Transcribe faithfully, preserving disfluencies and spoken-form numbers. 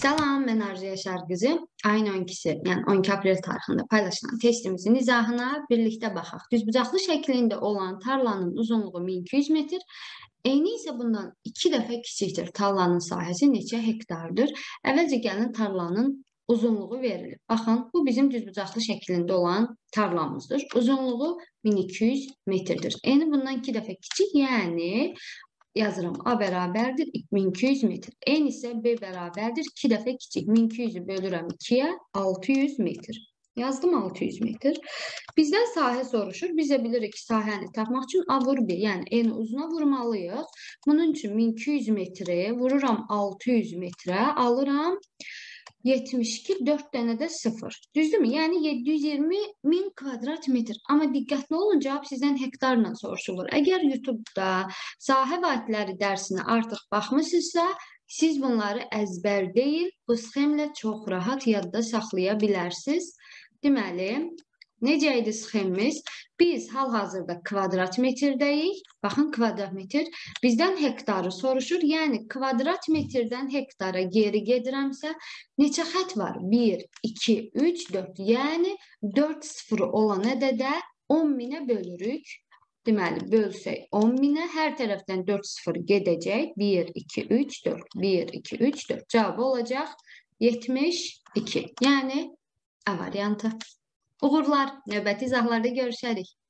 Salam, mən Arzu Yaşar qızı. Ayın on ikisi, yəni on iki aprel tarixində paylaşılan testimizin izahına birlikdə baxaq. Düzbucaqlı şəklində olan tarlanın uzunluğu min iki yüz metr, eni isə bundan iki dəfə kiçikdir. Tarlanın sahəsi neçə hektardır? Əvvəlcə gəlin tarlanın uzunluğu verilir. Baxın, bu bizim düzbucaqlı şəklində olan tarlamızdır. Uzunluğu min iki yüz metrdir. Eni bundan iki dəfə kiçik, yəni yazıram. A bərabərdir min iki yüz metr. En isə B bərabərdir iki dəfə kiçik. min iki yüzü bölürəm ikiyə, altı yüz metr. Yazdım altı yüz metr. Bizdən sahə soruşur. Biz də bilirik ki, sahəni tapmaq üçün A vur B, yəni eni uzuna vurmalıyıq. Bunun üçün min iki yüz metri vururam altı yüz metrə, alıram yetmiş iki, dörd dənə də sıfır. Düzdürmü? Yəni yeddi yüz iyirmi min kvadrat metr. Amma diqqətli olun, cavab sizdən hektarla soruşulur. Əgər YouTube-da sahə vahidləri dərsinə artıq baxmışsınızsa, siz bunları əzbər deyil, bu sxemlə çox rahat yadda saxlaya bilərsiniz. Deməli, necə idi sxemimiz? Biz hal-hazırda kvadrat metrirdəyik. Baxın, kvadrat metr. Bizdən hektarı soruşur. Yəni, kvadrat metrdən hektara geri gedirəmsə, neçə xət var? bir, iki, üç, dörd. Yəni, dörd sıfırı olan ədədə on minə bölürük. Deməli, bölsək on minə, hər tərəfdən dörd sıfır gedəcək. bir, iki, üç, dörd. bir, iki, üç, dörd. Cavabı olacaq yetmiş iki. Yəni, A variantı. Uğurlar, növbəti izahlarda görüşərik.